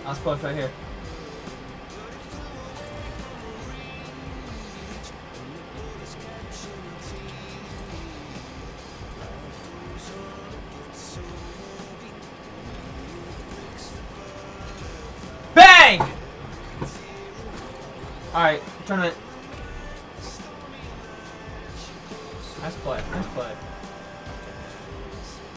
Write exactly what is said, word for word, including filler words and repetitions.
Last push right here. Bang! Alright, tournament. Nice play, nice play.